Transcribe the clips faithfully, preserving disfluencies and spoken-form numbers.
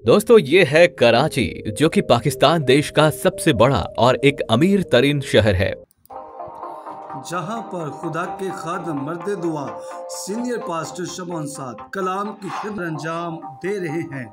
दोस्तों ये है कराची, जो कि पाकिस्तान देश का सबसे बड़ा और एक अमीर तरीन शहर है, जहां पर खुदा के खादम मर्द दुआ सीनियर पास्टर शबान साद कलाम की खिदमत अंजाम दे रहे हैं।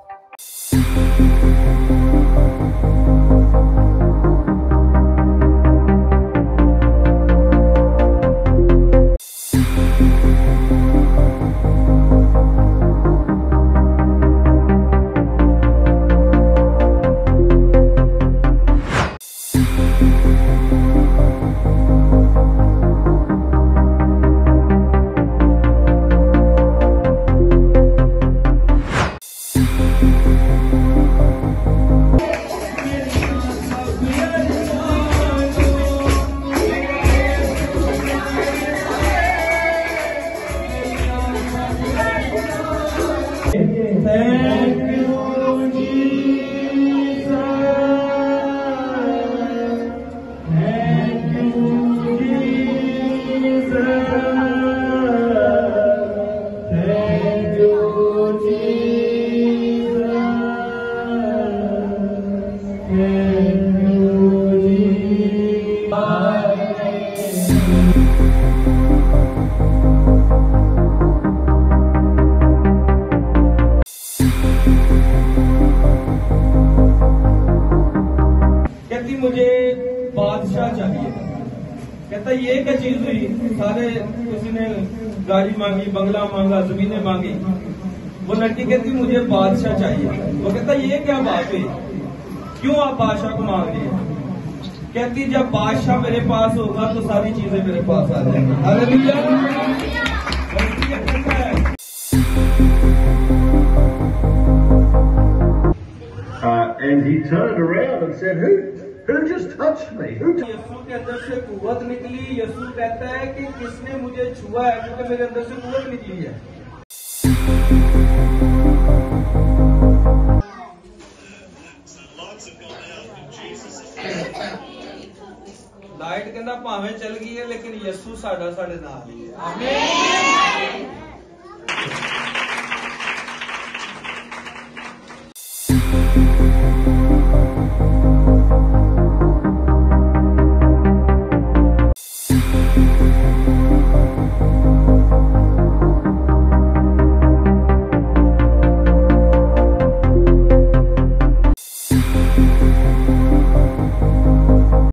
कहती मुझे बादशाह चाहिए। कहता ये क्या चीज हुई, सारे किसी ने गाड़ी मांगी, बंगला मांगा, जमीनें मांगी, वो लड़की कहती मुझे बादशाह चाहिए। वो कहता ये क्या बात हुई, क्यों आप बादशाह को मांग रही है? कहती जब बादशाह मेरे पास होगा तो सारी चीजें मेरे पास आ जाएंगी। Hallelujah. Uh, and he turned around and said, who, who just touched me? Who t-? Yeshu के अंदर से कुव्वत निकली। यीशु कहता है कि किसने मुझे छुआ है, क्योंकि मेरे अंदर से कुव्वत निकली है। लाइट कहना भावें चल गई है, लेकिन यीशु साडा साडे नाल ही है। आमीन।